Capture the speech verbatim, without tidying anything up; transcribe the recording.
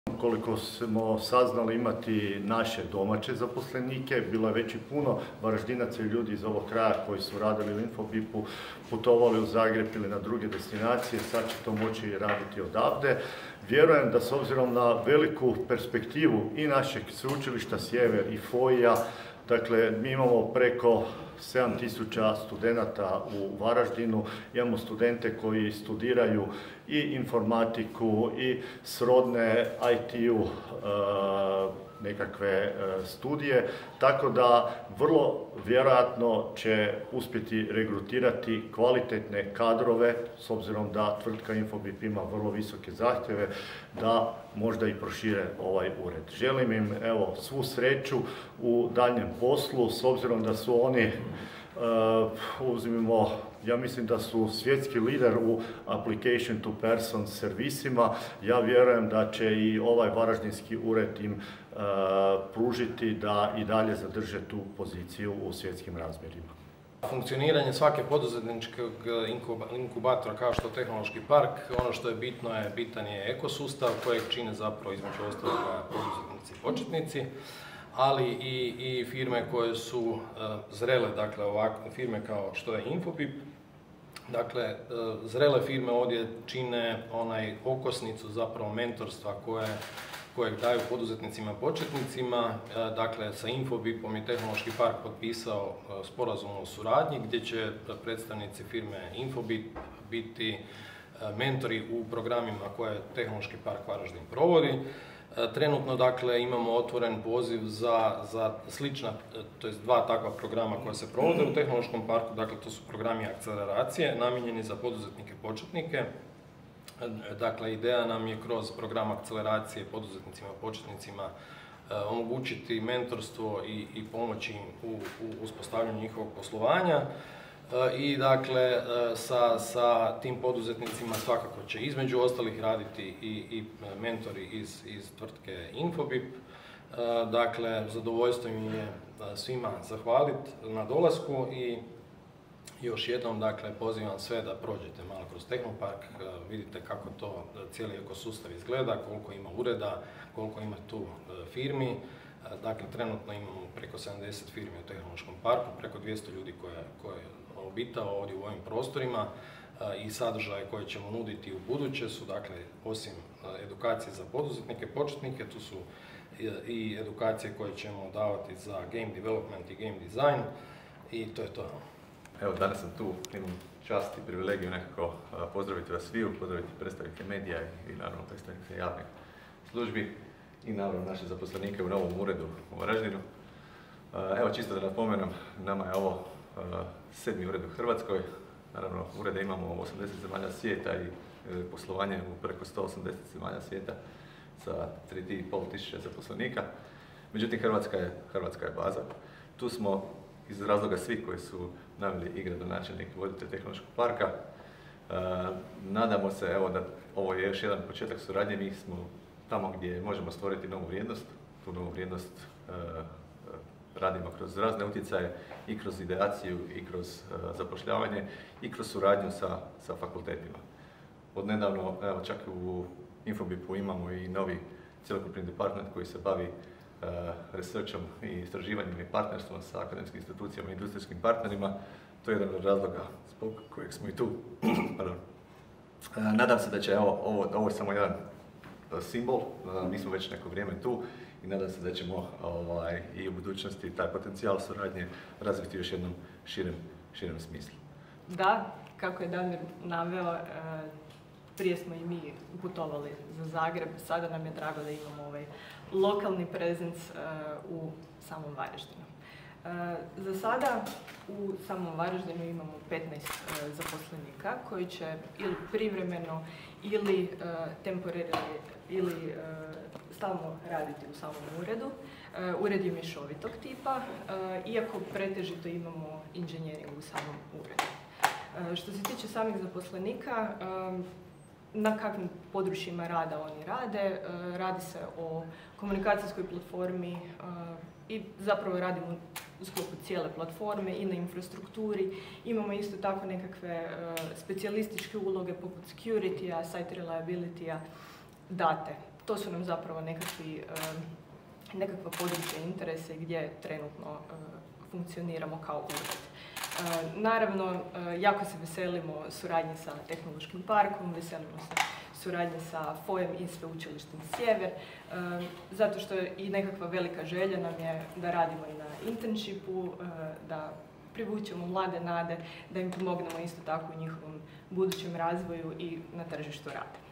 Koliko smo saznali imati naše domaće zaposlenike, bilo je već i puno Varaždinaca i ljudi iz ovog kraja koji su radili u Infobipu, putovali u Zagreb ili na druge destinacije, sad će to moći raditi odavde. Vjerujem da s obzirom na veliku perspektivu i našeg sveučilišta Sjever i F O I-a, dakle, mi imamo preko sedam tisuća studenata u Varaždinu, imamo studente koji studiraju i informatiku i srodne I T-u nekakve studije, tako da vrlo vjerojatno će uspjeti regrutirati kvalitetne kadrove, s obzirom da tvrtka Infobip ima vrlo visoke zahtjeve, da možda i prošire ovaj ured. Želim im evo svu sreću u daljnjem poslu, s obzirom da su oni Uh, uzmimo, ja mislim da su svjetski lider u application to person servisima. Ja vjerujem da će i ovaj varaždinski ured im uh, pružiti da i dalje zadrže tu poziciju u svjetskim razmjerima. Funkcioniranje svake poduzetničkog inkubatora kao što je Tehnološki park, ono što je bitno je, bitan je ekosustav kojeg čine zapravo između ostaloga poduzetnici i početnici, ali i, i firme koje su uh, zrele, dakle ovakve firme kao što je Infobip. Dakle, uh, zrele firme ovdje čine onaj okosnicu zapravo mentorstva koje, kojeg daju poduzetnicima početnicima. Uh, dakle, sa Infobipom je Tehnološki park potpisao uh, sporazum o suradnji gdje će predstavnici firme Infobip biti uh, mentori u programima koje Tehnološki park Varaždin provodi. Trenutno, dakle, imamo otvoren poziv za, za slična, to jest dva takva programa koja se provode u Tehnološkom parku. Dakle, to su programi akceleracije namijenjeni za poduzetnike početnike. Dakle, ideja nam je kroz program akceleracije poduzetnicima početnicima omogućiti mentorstvo i, i pomoći im u, u uspostavljanju njihovog poslovanja. I dakle, sa, sa tim poduzetnicima svakako će između ostalih raditi i, i mentori iz, iz tvrtke Infobip. Dakle, zadovoljstvo mi je svima zahvaliti na dolasku i još jednom, dakle, pozivam sve da prođete malo kroz Tehnopark, vidite kako to cijeli ekosustav izgleda, koliko ima ureda, koliko ima tu firmi. Dakle, trenutno imamo preko sedamdeset firmi u Tehnološkom parku, preko dvjesto ljudi koje, koje obitao ovdje u ovim prostorima i sadržaje koje ćemo nuditi u buduće su, dakle, osim edukacije za poduzetnike, početnike, tu su i edukacije koje ćemo davati za game development i game design i to je to. Evo, danas sam tu, imam čast i privilegiju nekako pozdraviti vas sviju, pozdraviti predstavnike medija i naravno predstavnike javnih službi i naravno naše zaposlenike u novom uredu u Varaždinu. Evo, čisto da napomenem, nama je ovo sedmi ured u Hrvatskoj. Naravno, urede imamo u osamdeset zemalja svijeta i poslovanje u preko sto osamdeset zemalja svijeta sa tri i pol tisuće zaposlenika. Međutim, Hrvatska je, Hrvatska je baza. Tu smo iz razloga svih koji su naveli i gradonačelnik i voditelj Tehnološkog parka. E, nadamo se, evo, da ovo je još jedan početak suradnje. Mi smo tamo gdje možemo stvoriti novu vrijednost. Tu novu vrijednost e, radimo kroz razne utjecaje i kroz ideaciju i kroz uh, zapošljavanje i kroz suradnju sa, sa fakultetima. Od nedavno, evo, čak u Infobipu imamo i novi cjelokupni department koji se bavi uh, researchom i istraživanjem i partnerstvom sa akademskim institucijama i industrijskim partnerima. To je jedan od razloga zbog kojeg smo i tu. Pardon. Uh, nadam se da će, evo, ovo, ovo je samo jedan uh, simbol, uh, mi smo već neko vrijeme tu i nadam se da ćemo ovaj, i u budućnosti taj potencijal suradnje razviti još jednom širem, širem smislu. Da, kako je Damir naveo, prije smo i mi putovali za Zagreb, sada nam je drago da imamo ovaj lokalni prezenc u samom Varaždinu. Za sada u samom Varaždinu imamo petnaest zaposlenika koji će ili privremeno ili temporirano ili stalno raditi u samom uredu. Ured je mješovitog tipa, iako pretežito imamo inženjering u samom uredu. Što se tiče samih zaposlenika, na kakvim područjima rada oni rade, radi se o komunikacijskoj platformi i zapravo radimo u sklopu cijele platforme i na infrastrukturi. Imamo isto tako nekakve specijalističke uloge poput security-a, site reliability-a, date. to su nam zapravo nekakvi, nekakva područja interesa gdje trenutno funkcioniramo kao ured. Naravno, jako se veselimo suradnji sa Tehnološkim parkom, veselimo se suradnji sa F O E M i Sveučilištem Sjever, zato što je i nekakva velika želja nam je da radimo i na internshipu, da privučemo mlade nade, da im pomognemo isto tako u njihovom budućem razvoju i na tržištu rada.